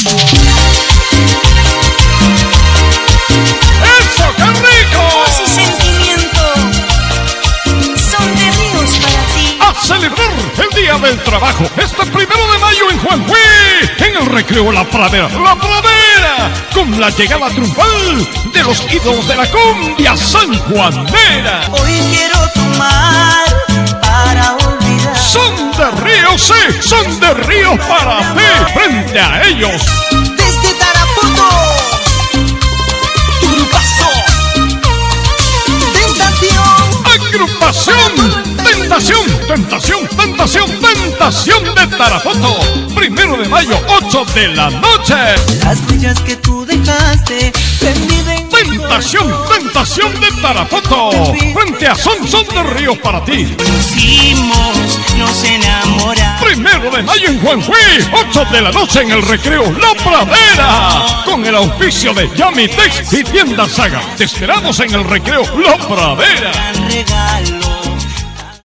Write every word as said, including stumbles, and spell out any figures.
¡Eso, qué rico! Voz y sentimiento son de Ríos para ti. A celebrar el Día del Trabajo este primero de mayo en Juanjuí, en el Recreo La Pradera. ¡La Pradera! Con la llegada triunfal de los ídolos de la cumbia sanjuanera. Hoy quiero tomar para olvidar. Son de Ríos, sí, son de Ríos para ti. Frente a ellos, Desde Tarapoto, tu grupazo, Tentación. agrupación Tentación, Tentación, Tentación, Tentación de Tarapoto. Primero de mayo, ocho de la noche. Las huellas que tú dejaste en mi ven- Tentación, Tentación de Tarapoto. Frente a Son, Son de Ríos para ti. Hicimos, nos enamoramos. Primero de mayo en Juanjuí, ocho de la noche en el Recreo La Pradera. Con el auspicio de Yamitex y Tienda Saga. Te esperamos en el Recreo La Pradera.